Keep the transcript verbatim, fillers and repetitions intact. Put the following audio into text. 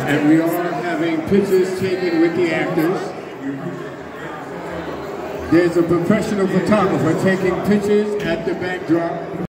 And we are having pictures taken with the actors. There's a professional photographer taking pictures at the backdrop.